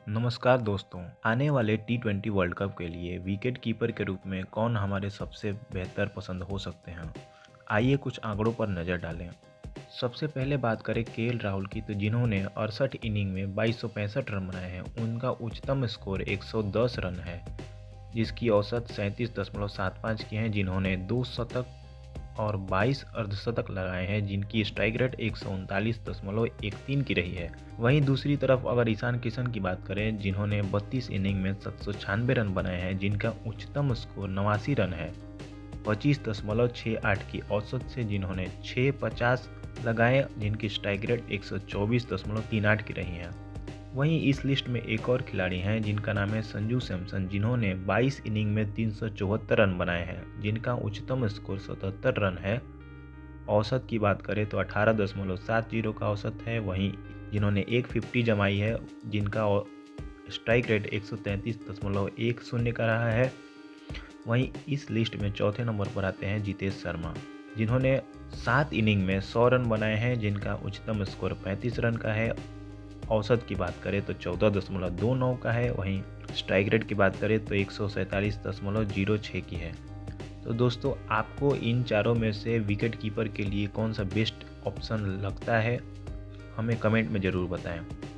नमस्कार दोस्तों। आने वाले T20 वर्ल्ड कप के लिए विकेट कीपर के रूप में कौन हमारे सबसे बेहतर पसंद हो सकते हैं? आइए कुछ आंकड़ों पर नज़र डालें। सबसे पहले बात करें केएल राहुल की, तो जिन्होंने 68 इनिंग में 2265 रन बनाए हैं। उनका उच्चतम स्कोर 110 रन है, जिसकी औसत 37.75 की है। जिन्होंने 2 शतक और 22 अर्धशतक लगाए हैं, जिनकी स्ट्राइक रेट 139.13 की रही है। वहीं दूसरी तरफ अगर ईशान किशन की बात करें, जिन्होंने 32 इनिंग में 796 रन बनाए हैं, जिनका उच्चतम स्कोर 89 रन है 25.68 की औसत से। जिन्होंने 650 लगाए, जिनकी स्ट्राइक रेट 124.38 की रही है। वहीं इस लिस्ट में एक और खिलाड़ी हैं जिनका नाम है संजू सैमसन, जिन्होंने 22 इनिंग में 374 रन बनाए हैं, जिनका उच्चतम स्कोर 77 रन है। औसत की बात करें तो 18.70 का औसत है। वहीं जिन्होंने एक 50 जमाई है, जिनका स्ट्राइक रेट 133.10 का रहा है। वहीं इस लिस्ट में चौथे नंबर पर आते हैं जितेश शर्मा, जिन्होंने 7 इनिंग में 100 रन बनाए हैं, जिनका उच्चतम स्कोर 35 रन का है। औसत की बात करें तो 14.29 का है। वहीं स्ट्राइक रेट की बात करें तो 147.06 की है। तो दोस्तों, आपको इन चारों में से विकेट कीपर के लिए कौन सा बेस्ट ऑप्शन लगता है, हमें कमेंट में ज़रूर बताएं।